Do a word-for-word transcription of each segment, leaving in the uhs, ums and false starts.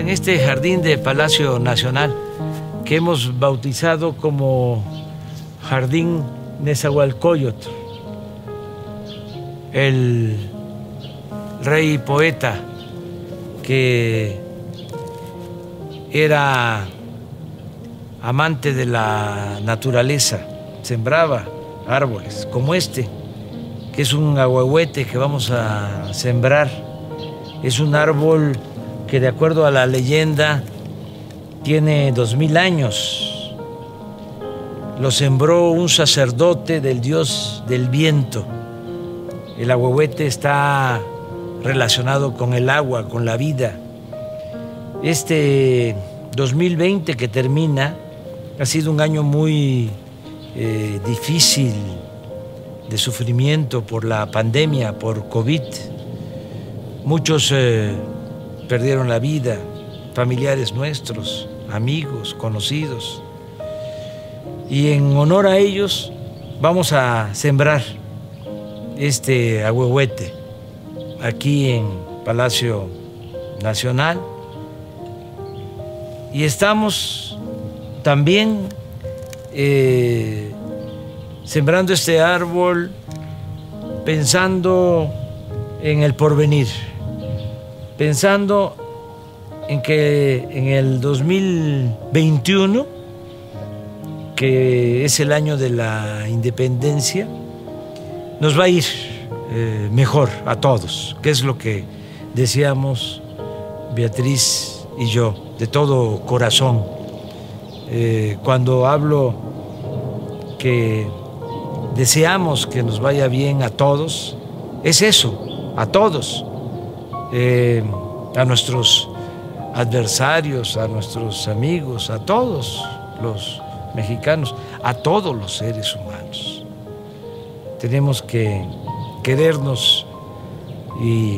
en este jardín de Palacio Nacional que hemos bautizado como Jardín Nezahualcóyotl, el rey poeta que era amante de la naturaleza, sembraba árboles como este, que es un ahuehuete que vamos a sembrar. Es un árbol que, de acuerdo a la leyenda, tiene dos mil años. Lo sembró un sacerdote del dios del viento. El ahuehuete está relacionado con el agua, con la vida. Este dos mil veinte que termina ha sido un año muy eh, difícil, de sufrimiento por la pandemia, por COVID. Muchos eh, perdieron la vida, familiares nuestros, amigos, conocidos. Y en honor a ellos vamos a sembrar este ahuehuete aquí en Palacio Nacional. Y estamos también eh, sembrando este árbol pensando en el porvenir, pensando en que en el dos mil veintiuno, que es el año de la independencia, nos va a ir eh, mejor a todos, que es lo que deseamos Beatriz y yo, de todo corazón. Eh, cuando hablo que deseamos que nos vaya bien a todos, es eso, a todos, eh, a nuestros adversarios, a nuestros amigos, a todos los mexicanos, a todos los seres humanos. Tenemos que querernos y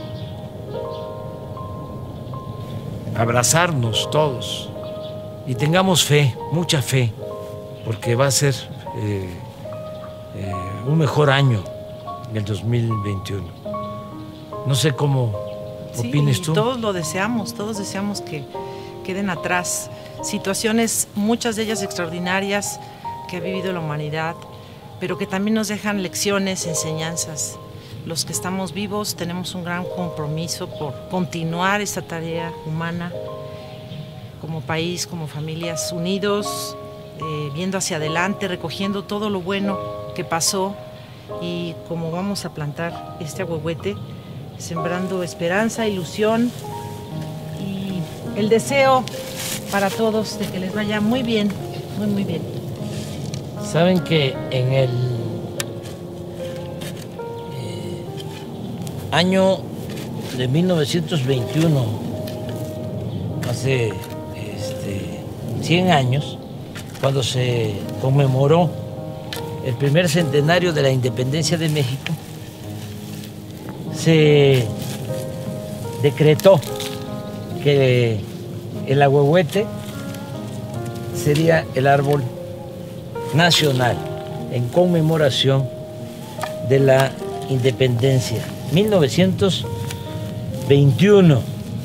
abrazarnos todos y tengamos fe, mucha fe, porque va a ser eh, eh, un mejor año en el dos mil veintiuno. No sé cómo opines tú. Sí, todos lo deseamos, todos deseamos que queden atrás situaciones, muchas de ellas extraordinarias, que ha vivido la humanidad, pero que también nos dejan lecciones, enseñanzas. Los que estamos vivos tenemos un gran compromiso por continuar esta tarea humana como país, como familias, unidos, eh, viendo hacia adelante, recogiendo todo lo bueno que pasó, y como vamos a plantar este ahuehuete, sembrando esperanza, ilusión y el deseo para todos de que les vaya muy bien, muy muy bien. Saben que en el año de mil novecientos veintiuno, hace este, cien años, cuando se conmemoró el primer centenario de la independencia de México, se decretó que el ahuehuete sería el árbol nacional en conmemoración de la independencia. mil novecientos veintiuno.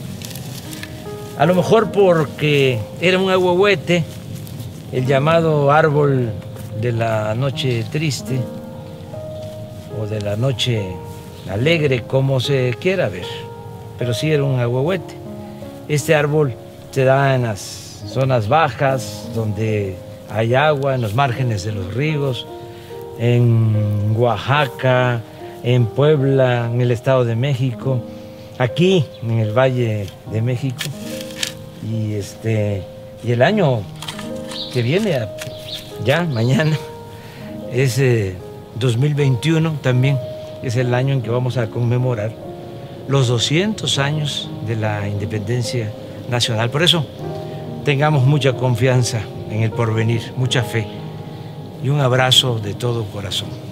A lo mejor porque era un ahuehuete, el llamado árbol de la noche triste o de la noche alegre, como se quiera ver, pero sí era un ahuehuete. Este árbol se da en las zonas bajas, donde hay agua, en los márgenes de los ríos, en Oaxaca, en Puebla, en el Estado de México, aquí en el Valle de México. Y, este, y el año que viene, ya mañana, es eh, dos mil veintiuno también, es el año en que vamos a conmemorar los doscientos años de la independencia nacional. Por eso, tengamos mucha confianza en el porvenir, mucha fe y un abrazo de todo corazón.